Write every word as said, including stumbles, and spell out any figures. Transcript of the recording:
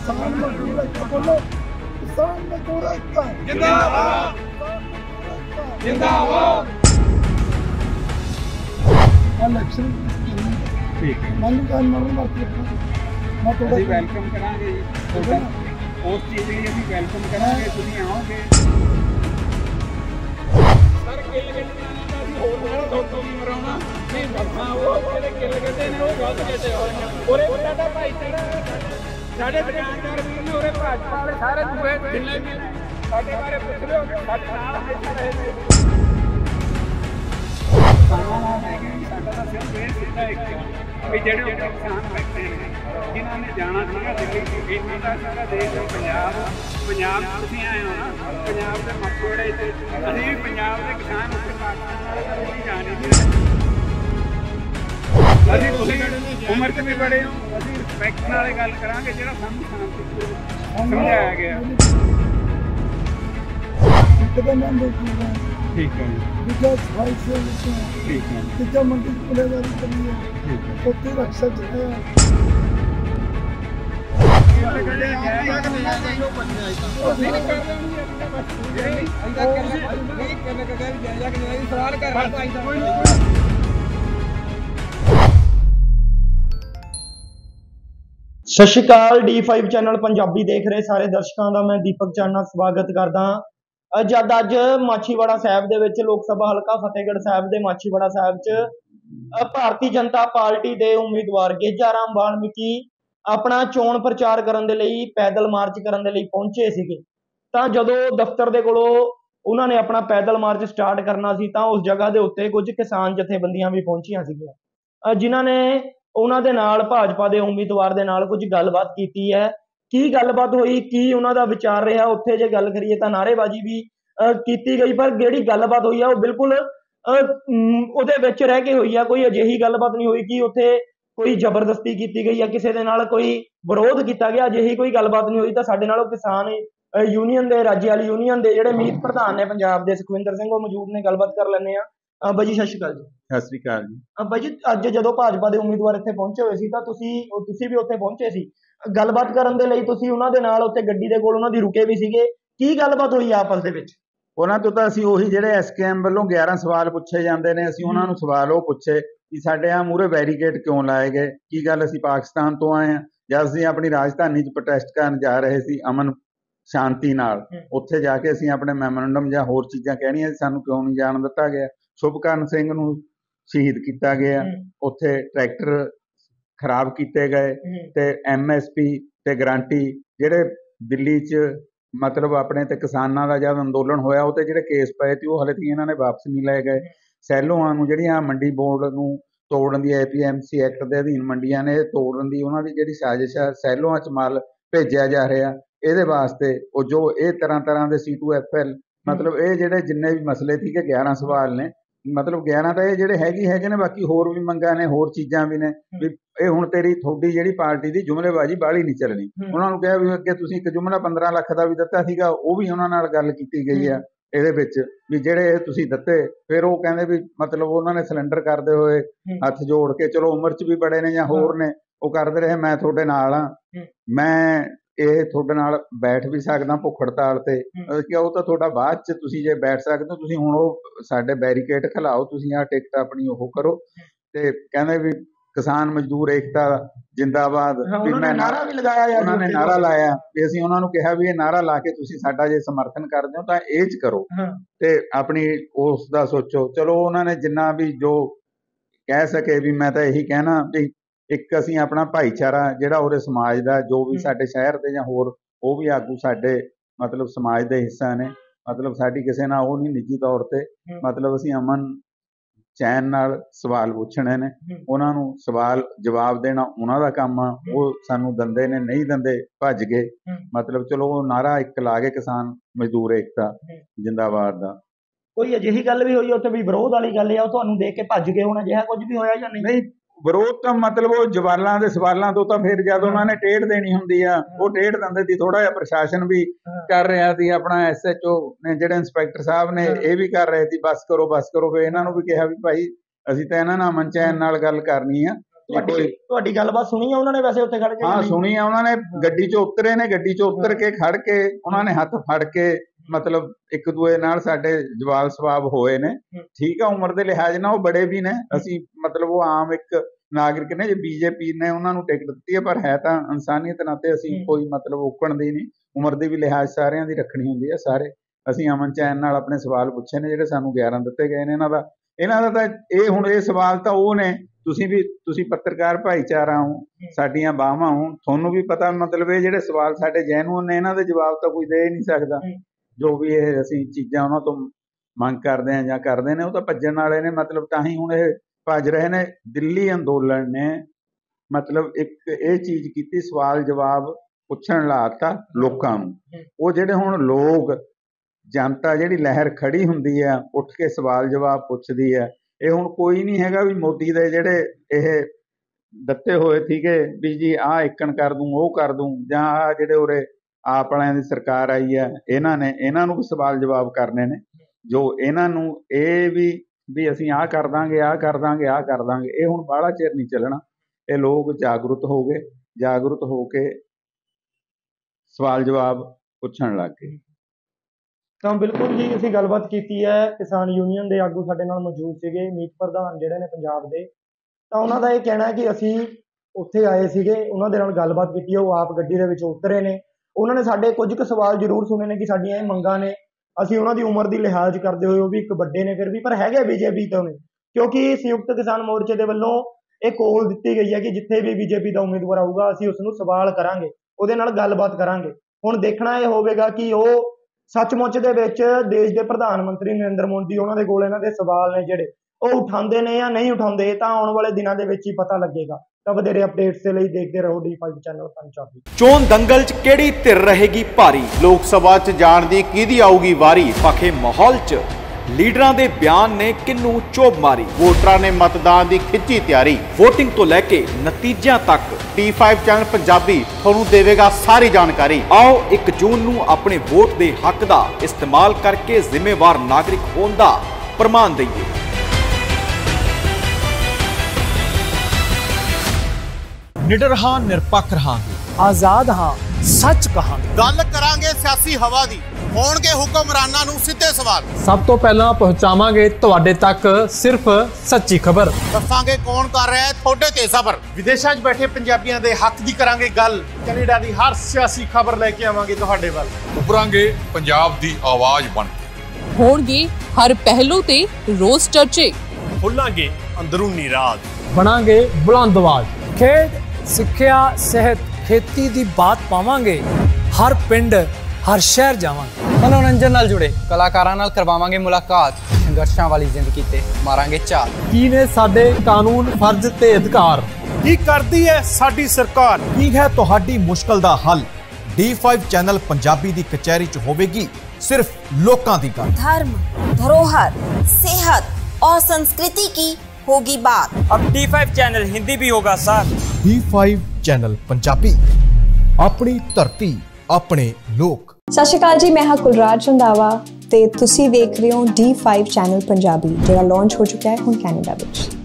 किसान मजदूर एकता बोलो, किसान मजदूर एकता जिंदाबाद जिंदाबाद। इलेक्शन ठीक है, मन का मन मत मैं तो ਅਸੀਂ ਵੈਲਕਮ ਕਰਾਂਗੇ ਜੀ ਤੁਹਾਡਾ, ਉਸ ਚੀਜ਼ ਲਈ ਅਸੀਂ ਵੈਲਕਮ ਕਰਾਂਗੇ, ਤੁਸੀਂ ਆਓਗੇ। ਸਰ ਕਿੱਲ ਗੱਡੀਆਂ ਦਾ ਅਸੀਂ ਹੋਰ ਨਾਲ ਦੋਸਤੋਂ ਵੀ ਮਰਾਉਣਾ ਨਹੀਂ, ਬੱਸਾਂ ਉਹ ਜਿਹੜੇ ਕਿੱਲ ਗੱਡੇ ਨੇ ਉਹ ਗਲਤ ਗੱਡੇ ਹੋਏ ਨੇ। ਉਰੇ ਸਾਡਾ ਭਾਈਚਾਰਾ, ਸਾਡੇ ਦੁਕਾਨਦਾਰ ਵੀਰ ਨੇ ਉਰੇ ਭਾਜਪਾ ਵਾਲੇ ਸਾਰੇ ਦੂਏ ਜਿੰਨੇ ਵੀ ਸਾਡੇ ਬਾਰੇ ਪੁੱਛ ਰਹੇ ਹੋ, ਸਾਡੇ ਨਾਲ ਹਮੇਸ਼ਾ ਰਹੇ ਨੇ। ਸਾਡਾ ਤਾਂ ਸਿਰਫ ਇਹ ਸਿੱਧਾ ਇੱਕ ਵੀ ਜਿਹੜੇ ਉੱਥੇ ਕਿਸਾਨ ਬੈਠੇ ਨੇ ਜਿਨ੍ਹਾਂ ਨੇ ਜਾਣਾ ਸੀਗਾ ਦਿੱਲੀ, ਇੰਨਾ ਦਾ ਸਾਰਾ ਦੇਸ਼ ਪੰਜਾਬ ਪੰਜਾਬ ਤੁਸੀਂ ਆਏ ਹੋ ਨਾ, ਪੰਜਾਬ ਦੇ ਮਕਬਰੇ 'ਚ ਅਸੀਂ ਵੀ ਪੰਜਾਬ ਦੇ ਕਿਸਾਨ ਉੱਥੇ ਪਾਕਿਸਤਾਨ ਵਾਲੇ ਤਾਂ ਤੁਸੀਂ ਜਾਣੀ ਨਹੀਂ। ਅਸੀਂ ਤੁਸੀਂ ਉਮਰ 'ਚ ਵੀ ਬੜੇ ਹੋ, ਅਸੀਂ ਰਿਸਪੈਕਟ ਨਾਲ ਗੱਲ ਕਰਾਂਗੇ ਜਿਹੜਾ ਸਾਨੂੰ ਸ਼ਾਂਤੀ ਸਮਝਾਇਆ ਗਿਆ। ठीक है दूसरा सफाई से ठीक है, तीसरा मंडी की खुलेदारी करी है, ठीक है। चौथी रक्षा है। ਸਤਿ ਸ਼੍ਰੀ ਅਕਾਲ। ਡੀ ਫਾਈਵ ਚੈਨਲ ਪੰਜਾਬੀ ਦੇਖ ਰਹੇ ਸਾਰੇ ਦਰਸ਼ਕਾਂ ਦਾ ਮੈਂ ਦੀਪਕ ਚਾਨਾ ਸਵਾਗਤ ਕਰਦਾ ਹਾਂ। ਜਦ ਅੱਜ ਮਾਛੀਵਾੜਾ ਸਾਹਿਬ ਦੇ ਵਿੱਚ ਲੋਕ ਸਭਾ ਹਲਕਾ ਫਤਿਹਗੜ੍ਹ ਸਾਹਿਬ ਦੇ ਮਾਛੀਵਾੜਾ ਸਾਹਿਬ 'ਚ ਭਾਰਤੀ ਜਨਤਾ ਪਾਰਟੀ ਦੇ ਉਮੀਦਵਾਰ ਗੇਜਾ ਰਾਮ ਵਾਲਮੀਕੀ ਆਪਣਾ ਚੋਣ ਪ੍ਰਚਾਰ ਕਰਨ ਦੇ ਲਈ ਪੈਦਲ ਮਾਰਚ ਕਰਨ ਦੇ ਲਈ ਪਹੁੰਚੇ ਸੀਗੇ, ਤਾਂ ਜਦੋਂ ਦਫ਼ਤਰ ਦੇ ਕੋਲੋਂ ਉਹਨਾਂ ਨੇ ਆਪਣਾ ਪੈਦਲ ਮਾਰਚ ਸਟਾਰਟ ਕਰਨਾ ਸੀ ਤਾਂ ਉਸ ਜਗ੍ਹਾ ਦੇ ਉੱਤੇ ਕੁਝ ਕਿਸਾਨ ਜਥੇਬੰਦੀਆਂ ਵੀ ਪਹੁੰਚੀਆਂ ਸੀਗੀਆਂ, ਜਿਨ੍ਹਾਂ ਨੇ ਉਹਨਾਂ ਦੇ ਨਾਲ ਭਾਜਪਾ ਦੇ ਉਮੀਦਵਾਰ ਦੇ ਨਾਲ ਕੁਝ ਗੱਲਬਾਤ ਕੀਤੀ ਹੈ। ਕੀ ਗੱਲਬਾਤ ਹੋਈ, ਕੀ ਉਹਨਾਂ ਦਾ ਵਿਚਾਰ ਰਿਹਾ, ਉੱਥੇ ਜੇ ਗੱਲ ਕਰੀਏ ਤਾਂ ਨਾਅਰੇਬਾਜ਼ੀ ਵੀ ਕੀਤੀ ਗਈ, ਪਰ ਜਿਹੜੀ ਗੱਲਬਾਤ ਹੋਈ ਆ ਉਹ ਬਿਲਕੁਲ ਉਹਦੇ ਵਿੱਚ ਰਹਿ ਕੇ ਹੋਈ ਆ। ਕੋਈ ਅਜਿਹੀ ਗੱਲਬਾਤ ਨਹੀਂ ਹੋਈ ਕਿ ਉੱਥੇ ਕੋਈ ਜ਼ਬਰਦਸਤੀ ਕੀਤੀ ਗਈ ਜਾਂ ਕਿਸੇ ਦੇ ਨਾਲ ਕੋਈ ਵਿਰੋਧ ਕੀਤਾ ਗਿਆ, ਅਜਿਹੀ ਕੋਈ ਗੱਲਬਾਤ ਨਹੀਂ ਹੋਈ। ਤਾਂ ਸਾਡੇ ਨਾਲ ਉਹ ਕਿਸਾਨ ਯੂਨੀਅਨ ਦੇ ਰਾਜੀ ਵਾਲੀ ਯੂਨੀਅਨ ਦੇ ਜਿਹੜੇ ਮੀਤ ਪ੍ਰਧਾਨ ਨੇ ਪੰਜਾਬ ਦੇ ਸੁਖਵਿੰਦਰ ਸਿੰਘ ਉਹ ਮੌਜੂਦ ਨੇ, ਗੱਲਬਾਤ ਕਰ ਲੈਂਦੇ ਆ। ਬਾਈ ਜੀ ਸਤਿ ਸ਼੍ਰੀ ਅਕਾਲ ਜੀ। ਸਤਿ ਸ਼੍ਰੀ ਅਕਾਲ ਜੀ। ਬਾਈ ਜੀ ਅੱਜ ਜਦੋਂ ਭਾਜਪਾ ਦੇ ਉਮੀਦਵਾਰ ਇੱਥੇ ਪਹੁੰਚੇ ਹੋਏ ਸੀ ਤਾਂ ਤੁਸੀਂ ਤੁਸੀਂ ਵੀ ਉੱਥੇ ਪਹੁੰਚੇ ਸੀ, ਗੱਲਬਾਤ ਕਰਨ ਦੇ ਲਈ ਤੁਸੀਂ ਉਹਨਾਂ ਦੇ ਨਾਲ ਉੱਥੇ ਗੱਡੀ ਦੇ ਕੋਲ ਉਹਨਾਂ ਦੀ ਰੁਕੇ ਵੀ ਸੀਗੇ, ਕੀ ਗੱਲਬਾਤ ਹੋਈ ਆਪਸ ਦੇ ਵਿੱਚ? ਉਹਨਾਂ ਤੋਂ ਤਾਂ ਅਸੀਂ ਉਹੀ ਜਿਹੜੇ ਐਸਕੇਐਮ ਵੱਲੋਂ ਗਿਆਰਾਂ ਸਵਾਲ ਪੁੱਛੇ ਜਾਂਦੇ ਨੇ, ਅਸੀਂ ਉਹਨਾਂ ਨੂੰ ਸਵਾਲ ਉਹ ਪੁੱਛੇ ਕਿ ਸਾਡੇ ਆ ਮੂਹਰੇ ਬੈਰੀਕੇਡ ਕਿਉਂ ਲਾਏ ਗਏ, ਕੀ ਗੱਲ ਅਸੀਂ ਪਾਕਿਸਤਾਨ ਤੋਂ ਆਏ ਹਾਂ ਜਾਂ ਅਸੀਂ ਆਪਣੀ ਰਾਜਧਾਨੀ 'ਚ ਪ੍ਰੋਟੈਸਟ ਕਰਨ ਜਾ ਰਹੇ ਸੀ ਅਮਨ ਸ਼ਾਂਤੀ ਨਾਲ, ਉੱਥੇ ਜਾ ਕੇ ਅਸੀਂ ਆਪਣੇ ਮੈਮੋਰੰਡਮ ਜਾਂ ਹੋਰ ਚੀਜ਼ਾਂ ਕਹਿਣੀਆਂ ਸੀ, ਸਾਨੂੰ ਕਿਉਂ ਨਹੀਂ ਜਾਣ ਦਿੱਤਾ ਗਿਆ। ਸ਼ੁਭਕਰਨ ਸਿੰਘ ਨੂੰ ਸ਼ਹੀਦ ਕੀਤਾ ਗਿਆ, ਉੱਥੇ ਟਰੈਕਟਰ ਖਰਾਬ ਕੀਤੇ ਗਏ ਤੇ ਐਮਐਸਪੀ ਤੇ ਗਰੰਟੀ ਜਿਹੜੇ ਦਿੱਲੀ 'ਚ ਮਤਲਬ ਆਪਣੇ ਤੇ ਕਿਸਾਨਾਂ ਦਾ ਜਦ ਅੰਦੋਲਨ ਹੋਇਆ ਉਹ ਤੇ ਜਿਹੜੇ ਕੇਸ ਪਏ ਸੀ ਉਹ ਹਲੇ ਤੱਕ ਇਹਨਾਂ ਨੇ ਵਾਪਸ ਨਹੀਂ ਲਏ ਗਏ। ਸੈਲੋਆਂ ਨੂੰ ਜਿਹੜੀਆਂ ਮੰਡੀ ਬੋਰਡ ਨੂੰ ਤੋੜਨ ਦੀ ਏਪੀਐਮਸੀ ਐਕਟ ਦੇ ਅਧੀਨ ਮੰਡੀਆਂ ਨੇ ਤੋੜਨ ਦੀ ਉਹਨਾਂ ਦੀ ਜਿਹੜੀ ਸਾਜ਼ਿਸ਼ ਹੈ, ਸੈਲੋਆਂ 'ਚ ਮਾਲ ਭੇਜਿਆ ਜਾ ਰਿਹਾ, ਇਹਦੇ ਵਾਸਤੇ ਉਹ ਜੋ ਇਹ ਤਰ੍ਹਾਂ ਤਰ੍ਹਾਂ ਦੇ ਸੀ ਟੂ ਐਫ ਐਲ ਮਤਲਬ ਇਹ ਜਿਹੜੇ ਜਿੰਨੇ ਵੀ ਮਸਲੇ ਸੀਗੇ ਗਿਆਰਾਂ ਸਵਾਲ ਨੇ, ਮਤਲਬ ਗਿਆਰਾਂ ਤਾਂ ਇਹ ਜਿਹੜੇ ਹੈਗੇ ਹੈਗੇ ਨੇ, ਬਾਕੀ ਹੋਰ ਵੀ ਮੰਗਾਂ ਨੇ, ਹੋਰ ਚੀਜ਼ਾਂ ਵੀ ਨੇ ਵੀ ਇਹ ਹੁਣ ਤੇਰੀ ਤੁਹਾਡੀ ਜਿਹੜੀ ਪਾਰਟੀ ਦੀ ਜੁਮਲੇਬਾਜ਼ੀ ਬਾਹਲੀ ਨਹੀਂ ਚੱਲਣੀ। ਉਹਨਾਂ ਨੂੰ ਕਿਹਾ ਵੀ ਅੱਗੇ ਤੁਸੀਂ ਇੱਕ ਜੁਮਲਾ ਪੰਦਰਾਂ ਲੱਖ ਦਾ ਵੀ ਦਿੱਤਾ ਸੀਗਾ, ਉਹ ਵੀ ਉਹਨਾਂ ਨਾਲ ਗੱਲ ਕੀਤੀ ਗਈ ਆ ਇਹਦੇ ਵਿੱਚ ਵੀ ਜਿਹੜੇ ਤੁਸੀਂ ਦਿੱਤੇ। ਫਿਰ ਉਹ ਕਹਿੰਦੇ ਵੀ ਮਤਲਬ ਉਹਨਾਂ ਨੇ ਸਿਲੰਡਰ ਕਰਦੇ ਹੋਏ ਹੱਥ ਜੋੜ ਕੇ, ਚਲੋ ਉਮਰ 'ਚ ਵੀ ਬੜੇ ਨੇ ਜਾਂ ਹੋਰ ਨੇ, ਉਹ ਕਰਦੇ ਰਹੇ ਮੈਂ ਤੁਹਾਡੇ ਨਾਲ ਆ, ਮੈਂ ਇਹ ਤੁਹਾਡੇ ਨਾਲ ਬੈਠ ਵੀ ਸਕਦਾ ਭੁੱਖ ਹੜਤਾਲ ਤੇ, ਕਿ ਉਹ ਤਾਂ ਤੁਹਾਡਾ ਬਾਅਦ 'ਚ ਤੁਸੀਂ ਜੇ ਬੈਠ ਸਕਦੇ ਹੋ, ਤੁਸੀਂ ਹੁਣ ਉਹ ਸਾਡੇ ਬੈਰੀਕੇਡ ਖਿਲਾਓ, ਤੁਸੀਂ ਆਹ ਟਿਕਟ ਆਪਣੀ ਉਹ ਕਰੋ। ਤੇ ਕਹਿੰਦੇ ਵੀ ਕਿਸਾਨ ਮਜ਼ਦੂਰ ਏਕਤਾ ਜਿੰਦਾਬਾਦ, ਵੀ ਮੈਂ ਨਾਰਾ ਵੀ ਲਗਾਇਆ ਯਾਰ, ਉਹਨਾਂ ਨੇ ਨਾਰਾ ਲਾਇਆ ਵੀ ਅਸੀਂ ਉਹਨਾਂ ਨੂੰ ਕਿਹਾ ਵੀ ਇਹ ਨਾਰਾ ਲਾ ਕੇ ਤੁਸੀਂ ਸਾਡਾ ਜੇ ਸਮਰਥਨ ਕਰਦੇ ਹੋ ਤਾਂ ਇਹ 'ਚ ਕਰੋ ਤੇ ਆਪਣੀ ਉਸ ਦਾ ਸੋਚੋ। ਚਲੋ ਉਹਨਾਂ ਨੇ ਜਿੰਨਾ ਵੀ ਜੋ ਕਹਿ ਸਕੇ, ਵੀ ਮੈਂ ਤਾਂ ਇਹੀ ਕਹਿਣਾ ਵੀ ਇੱਕ ਅਸੀਂ ਆਪਣਾ ਭਾਈਚਾਰਾ ਜਿਹੜਾ ਉਹਦੇ ਸਮਾਜ ਦਾ ਜੋ ਵੀ ਸਾਡੇ ਸ਼ਹਿਰ ਦੇ ਜਾਂ ਹੋਰ ਉਹ ਵੀ ਆਗੂ ਸਾਡੇ ਮਤਲਬ ਸਮਾਜ ਦੇ ਹਿੱਸਾ ਨੇ, ਮਤਲਬ ਸਾਡੀ ਕਿਸੇ ਨਾਲ ਉਹ ਨਹੀਂ ਨਿੱਜੀ ਤੌਰ ਤੇ, ਮਤਲਬ ਅਸੀਂ ਅਮਨ ਚੈਨ ਨਾਲ ਸਵਾਲ ਪੁੱਛਣੇ ਨੇ, ਉਹਨਾਂ ਨੂੰ ਸਵਾਲ ਜਵਾਬ ਦੇਣਾ ਉਹਨਾਂ ਦਾ ਕੰਮ ਆ, ਉਹ ਸਾਨੂੰ ਦਿੰਦੇ ਨੇ, ਨਹੀਂ ਦਿੰਦੇ ਭੱਜ ਗਏ। ਮਤਲਬ ਚਲੋ ਉਹ ਨਾਰਾ ਇੱਕ ਲਾ ਕੇ ਕਿਸਾਨ ਮਜ਼ਦੂਰ ਏਕਤਾ ਜਿੰਦਾਬਾਦ ਦਾ। ਕੋਈ ਅਜਿਹੀ ਗੱਲ ਵੀ ਹੋਈ ਉੱਥੇ ਵੀ ਵਿਰੋਧ ਵਾਲੀ ਗੱਲ ਆ, ਉਹ ਤੁਹਾਨੂੰ ਦੇਖ ਕੇ ਭੱਜ ਗਏ ਹੋਣ, ਅਜਿਹਾ ਕੁਝ ਵੀ ਹੋਇਆ ਜਾਂ ਨਹੀਂ? ਨਹੀਂ, ਵਿਰੋਧ ਤਾਂ ਮਤਲਬ ਉਹ ਜਵਾਲਾਂ ਦੇ ਸਵਾਲਾਂ ਤੋਂ ਤਾਂ ਫਿਰ ਜਦ ਉਹਨਾਂ ਨੇ ਟੇਢ ਦੇਣੀ ਹੁੰਦੀ ਆ ਉਹ ਟੇਢ ਦਿੰਦੇ ਸੀ। ਥੋੜਾ ਜਿਹਾ ਪ੍ਰਸ਼ਾਸਨ ਵੀ ਕਰ ਰਿਹਾ ਸੀ, ਆਪਣਾ ਐਸ ਐਚ ਓ ਨੇ ਜਿਹੜੇ ਇੰਸਪੈਕਟਰ ਸਾਹਿਬ ਨੇ ਇਹ ਵੀ ਕਰ ਰਹੇ ਸੀ ਬਸ ਕਰੋ ਬਸ ਕਰੋ। ਫਿਰ ਇਹਨਾਂ ਨੂੰ ਵੀ ਕਿਹਾ ਵੀ ਭਾਈ ਅਸੀਂ ਤਾਂ ਇਹਨਾਂ ਨਾਲ ਅਮਨ ਚੈਨ ਨਾਲ ਗੱਲ ਕਰਨੀ ਆ, ਤੁਹਾਡੀ ਤੁਹਾਡੀ ਗੱਲਬਾਤ ਸੁਣੀ ਆ ਉਹਨਾਂ ਨੇ ਵੈਸੇ ਉੱਥੇ ਖੜ ਕੇ? ਹਾਂ ਸੁਣੀ ਆ ਉਹਨਾਂ ਨੇ, ਗੱਡੀ ਚੋਂ ਉਤਰੇ ਨੇ, ਗੱਡੀ ਚੋਂ ਉਤਰ ਕੇ ਖੜ ਕੇ ਉਹਨਾਂ ਨੇ ਹੱਥ ਫੜ ਕੇ ਮਤਲਬ ਇੱਕ ਦੂਏ ਨਾਲ ਸਾਡੇ ਜਵਾਬ ਸਵਾਬ ਹੋਏ ਨੇ। ਠੀਕ ਆ, ਉਮਰ ਦੇ ਲਿਹਾਜ਼ ਨਾਲ ਉਹ ਬੜੇ ਵੀ ਨੇ, ਅਸੀਂ ਮਤਲਬ ਉਹ ਆਮ ਇੱਕ ਨਾਗਰਿਕ ਨੇ, ਜੇ ਬੀਜੇਪੀ ਨੇ ਉਹਨਾਂ ਨੂੰ ਟਿਕਟ ਦਿੱਤੀ ਹੈ, ਪਰ ਹੈ ਤਾਂ ਇਨਸਾਨੀਅਤ ਨਾਤੇ ਅਸੀਂ ਕੋਈ ਮਤਲਬ ਔਕਣ ਦੀ ਨਹੀਂ, ਉਮਰ ਦੀ ਵੀ ਲਿਹਾਜ਼ ਸਾਰਿਆਂ ਦੀ ਰੱਖਣੀ ਹੁੰਦੀ ਹੈ। ਸਾਰੇ ਅਸੀਂ ਅਮਨ ਚੈਨ ਨਾਲ ਆਪਣੇ ਸਵਾਲ ਪੁੱਛੇ ਨੇ ਜਿਹੜੇ ਸਾਨੂੰ ਗਿਆਰਾਂ ਦਿੱਤੇ ਗਏ ਨੇ। ਇਹਨਾਂ ਦਾ ਇਹਨਾਂ ਦਾ ਤਾਂ ਇਹ ਹੁਣ ਇਹ ਸਵਾਲ ਤਾਂ ਉਹ ਨੇ, ਤੁਸੀਂ ਵੀ ਤੁਸੀਂ ਪੱਤਰਕਾਰ ਭਾਈਚਾਰਾ ਹੋ, ਸਾਡੀਆਂ ਬਾਹਾਂ ਹੋ, ਤੁਹਾਨੂੰ ਵੀ ਪਤਾ ਮਤਲਬ ਇਹ ਜਿਹੜੇ ਸਵਾਲ ਸਾਡੇ ਜੈਨੂਅਨ ਨੇ ਇਹਨਾਂ ਦੇ ਜਵਾਬ ਤਾਂ ਕੋਈ ਦੇ ਨਹੀਂ ਸਕਦਾ। ਜੋ ਵੀ ਇਹ ਅਸੀਂ ਚੀਜ਼ਾਂ ਉਹਨਾਂ ਤੋਂ ਮੰਗ ਕਰਦੇ ਹਾਂ ਜਾਂ ਕਰਦੇ ਨੇ ਉਹ ਤਾਂ ਭੱਜਣ ਵਾਲੇ ਨੇ, ਮਤਲਬ ਤਾਂ ਹੀ ਹੁਣ ਇਹ ਭੱਜ ਰਹੇ ਨੇ। ਦਿੱਲੀ ਅੰਦੋਲਨ ਨੇ ਮਤਲਬ ਇੱਕ ਇਹ ਚੀਜ਼ ਕੀਤੀ, ਸਵਾਲ ਜਵਾਬ ਪੁੱਛਣ ਲਾਤਾ ਲੋਕਾਂ ਨੂੰ। ਉਹ ਜਿਹੜੇ ਹੁਣ ਲੋਕ ਜਨਤਾ ਜਿਹੜੀ ਲਹਿਰ ਖੜੀ ਹੁੰਦੀ ਹੈ ਉੱਠ ਕੇ ਸਵਾਲ ਜਵਾਬ ਪੁੱਛਦੀ ਹੈ, ਇਹ ਹੁਣ ਕੋਈ ਨਹੀਂ ਹੈਗਾ ਵੀ ਮੋਦੀ ਦੇ ਜਿਹੜੇ ਇਹ ਦਿੱਤੇ ਹੋਏ ਠੀਕੇ ਵੀ ਜੀ ਆਹ ਇੱਕਣ ਕਰ ਦੂੰ ਉਹ ਕਰ ਦੂੰ, ਜਾਂ ਆਹ ਜਿਹੜੇ ਉਰੇ ਆਪ ਵਾਲਿਆਂ ਦੀ ਸਰਕਾਰ ਆਈ ਹੈ ਇਹਨਾਂ ਨੇ ਇਹਨਾਂ ਨੂੰ ਵੀ ਸਵਾਲ ਜਵਾਬ ਕਰਨੇ ਨੇ। ਜੋ ਇਹਨਾਂ ਨੂੰ ਇਹ ਵੀ ਵੀ ਅਸੀਂ ਆਹ ਕਰ ਦਾਂਗੇ ਆਹ ਕਰ ਦਾਂਗੇ ਆਹ ਕਰ ਦਾਂਗੇ, ਇਹ ਹੁਣ ਬਾਹਲਾ ਚਿਰ ਨਹੀਂ ਚੱਲਣਾ। ਇਹ ਲੋਕ ਜਾਗਰੂਕ ਹੋ ਗਏ, ਜਾਗਰੂਕ ਹੋ ਕੇ ਸਵਾਲ ਜਵਾਬ ਪੁੱਛਣ ਲੱਗ ਗਏ। ਤਾਂ ਬਿਲਕੁਲ ਜੀ, ਅਸੀਂ ਗੱਲਬਾਤ ਕੀਤੀ ਹੈ, ਕਿਸਾਨ ਯੂਨੀਅਨ ਦੇ ਆਗੂ ਸਾਡੇ ਨਾਲ ਮੌਜੂਦ ਸੀਗੇ, ਮੀਤ ਪ੍ਰਧਾਨ ਜਿਹੜੇ ਨੇ ਪੰਜਾਬ ਦੇ। ਤਾਂ ਉਹਨਾਂ ਦਾ ਇਹ ਕਹਿਣਾ ਹੈ ਕਿ ਅਸੀਂ ਉੱਥੇ ਆਏ ਸੀਗੇ, ਉਹਨਾਂ ਦੇ ਨਾਲ ਗੱਲਬਾਤ ਕੀਤੀ, ਉਹ ਆਪ ਗੱਡੀ ਦੇ ਵਿੱਚ ਉਤਰੇ ਨੇ। ਉਹਨਾਂ ਨੇ ਸਾਡੇ ਕੁਝ ਕੁ ਸਵਾਲ ਜ਼ਰੂਰ ਸੁਣੇ ਨੇ ਕਿ ਸਾਡੀਆਂ ਇਹ ਮੰਗਾਂ ਨੇ, ਅਸੀਂ ਉਹਨਾਂ ਦੀ ਉਮਰ ਦੀ ਲਿਹਾਜ਼ ਕਰਦੇ ਹੋਏ, ਉਹ ਵੀ ਇੱਕ ਵੱਡੇ ਨੇ ਫਿਰ ਵੀ, ਪਰ ਹੈਗੇ ਬੀਜੇਪੀ ਤੋਂ ਨੇ, ਕਿਉਂਕਿ ਸੰਯੁਕਤ ਕਿਸਾਨ ਮੋਰਚੇ ਦੇ ਵੱਲੋਂ ਇਹ ਕੋਲ ਦਿੱਤੀ ਗਈ ਹੈ ਕਿ ਜਿੱਥੇ ਵੀ ਬੀਜੇਪੀ ਦਾ ਉਮੀਦਵਾਰ ਆਊਗਾ ਅਸੀਂ ਉਸ ਨੂੰ ਸਵਾਲ ਕਰਾਂਗੇ, ਉਹਦੇ ਨਾਲ ਗੱਲਬਾਤ ਕਰਾਂਗੇ। ਹੁਣ ਦੇਖਣਾ ਇਹ ਹੋਵੇਗਾ ਕਿ ਉਹ ਸੱਚਮੁੱਚ ਦੇ ਵਿੱਚ ਦੇਸ਼ ਦੇ ਪ੍ਰਧਾਨ ਮੰਤਰੀ ਨਰਿੰਦਰ ਮੋਦੀ ਉਹਨਾਂ ਦੇ ਕੋਲ ਇਹਨਾਂ ਦੇ ਸਵਾਲ ਨੇ ਜਿਹੜੇ ਉਹ ਉਠਾਉਂਦੇ ਨੇ ਜਾਂ ਨਹੀਂ ਉਠਾਉਂਦੇ, ਇਹ ਤਾਂ ਆਉਣ ਵਾਲੇ ਦਿਨਾਂ ਦੇ ਵਿੱਚ ਹੀ ਪਤਾ ਲੱਗੇਗਾ। ਤਾਂ ਵਧੇਰੇ ਅਪਡੇਟਸ ਦੇ ਲਈ ਦੇਖਦੇ ਰਹੋ ਡੀ ਫਾਈਵ ਚੈਨਲ ਪੰਜਾਬੀ। ਚੋਣ ਦੰਗਲ 'ਚ ਕਿਹੜੀ ਧਿਰ ਰਹੇਗੀ ਭਾਰੀ, ਲੋਕ ਸਭਾ 'ਚ ਜਾਣ ਦੀ ਕਿਹਦੀ ਆਊਗੀ ਵਾਰੀ, ਪਖੇ ਮਾਹੌਲ 'ਚ ਲੀਡਰਾਂ ਦੇ ਬਿਆਨ ਨੇ ਕਿੰਨੂੰ ਚੋਬ ਮਾਰੀ, ਵੋਟਰਾਂ ਨੇ ਮਤਦਾਨ ਦੀ ਖਿੱਚੀ ਤਿਆਰੀ, ਵੋਟਿੰਗ ਤੋਂ ਲੈ ਕੇ ਨਤੀਜਿਆਂ ਤੱਕ ਡੀ ਫਾਈਵ ਚੈਨਲ ਪੰਜਾਬੀ ਤੁਹਾਨੂੰ ਦੇਵੇਗਾ ਸਾਰੀ ਜਾਣਕਾਰੀ। ਆਓ ਇੱਕ ਜੂਨ ਨੂੰ ਆਪਣੇ ਵੋਟ ਦੇ ਹੱਕ ਦਾ ਇਸਤੇਮਾਲ ਕਰਕੇ ਜ਼ਿੰਮੇਵਾਰ ਨਾਗਰਿਕ ਹੋਣ ਦਾ ਪ੍ਰਮਾਣ ਦਈਏ। ਨਿਡਰ ਹਾਂ, ਨਿਰਪੱਖ ਰਹਾਂਗੇ, ਆਜ਼ਾਦ ਹਾਂ, ਸੱਚ ਕਹਾਂਗੇ। ਗੱਲ ਕਰਾਂਗੇ ਸਿਆਸੀ ਹਵਾ ਦੀ, ਹੋਣਗੇ ਹੁਕਮਰਾਨਾਂ ਨੂੰ ਸਿੱਧੇ ਸਵਾਲ। ਸਭ ਤੋਂ ਪਹਿਲਾਂ ਪਹੁੰਚਾਵਾਂਗੇ ਤੁਹਾਡੇ ਤੱਕ ਸਿਰਫ ਸੱਚੀ ਖਬਰ। ਦੱਸਾਂਗੇ ਕੌਣ ਕਰ ਰਿਹਾ ਹੈ ਤੁਹਾਡੇ ਤੇ ਸਬਰ। ਵਿਦੇਸ਼ਾਂ 'ਚ ਬੈਠੇ ਪੰਜਾਬੀਆਂ ਦੇ ਹੱਕ ਦੀ ਕਰਾਂਗੇ ਗੱਲ, ਕੈਨੇਡਾ ਦੀ ਹਰ ਸਿਆਸੀ ਖਬਰ ਲੈ ਕੇ ਆਵਾਂਗੇ ਤੁਹਾਡੇ ਵੱਲ। ਉਭਰਾਂਗੇ ਪੰਜਾਬ ਦੀ ਆਵਾਜ਼ ਬਣ ਕੇ, ਹੋਣਗੇ ਹਰ ਪਹਿਲੂ ਤੇ ਰੋਜ਼ ਚਰਚੇ, ਖੋਲਾਂਗੇ ਅੰਦਰੂਨੀ ਰਾਜ, ਬਣਾਂਗੇ ਬੁਲੰਦ ਆਵਾਜ਼। ਖੇਡ, ਸਿੱਖਿਆ, ਸਿਹਤ, ਖੇਤੀ ਦੀ ਬਾਤ ਪਾਵਾਂਗੇ, ਹਰ ਪਿੰਡ ਹਰ ਸ਼ਹਿਰ ਜਾਵਾਂਗੇ। ਮਨੋਰੰਜਨ ਨਾਲ ਜੁੜੇ ਕਲਾਕਾਰਾਂ ਨਾਲ ਕਰਵਾਵਾਂਗੇ ਮੁਲਾਕਾਤ, ਸੰਘਰਸ਼ਾਂ ਵਾਲੀ ਜ਼ਿੰਦਗੀ ਤੇ ਮਾਰਾਂਗੇ ਝਾਤ। ਕੀ ਨੇ ਸਾਡੇ ਕਾਨੂੰਨ, ਫਰਜ਼ ਤੇ ਅਧਿਕਾਰ, ਕੀ ਕਰਦੀ ਹੈ ਸਾਡੀ ਸਰਕਾਰ, ਕੀ ਹੈ ਤੁਹਾਡੀ ਮੁਸ਼ਕਲ ਦਾ ਹੱਲ। ਡੀ ਫਾਈਵ ਚੈਨਲ ਪੰਜਾਬੀ ਦੀ ਕਚਹਿਰੀ 'ਚ ਹੋਵੇਗੀ सिर्फ लोकां दी गल। धर्म, धरोहर, सेहत और संस्कृति की होगी बात। अब डी फाइव चैनल हिंदी भी होगा sir. D five channel Punjabi, अपनी धरती अपने लोक। सत श्री अकाल जी, मैं हाँ कुलराज रंधावा ते तुसी देख रहे हो डी फाइव चैनल पंजाबी, जो लॉन्च हो चुका है हुण कैनेडा विच।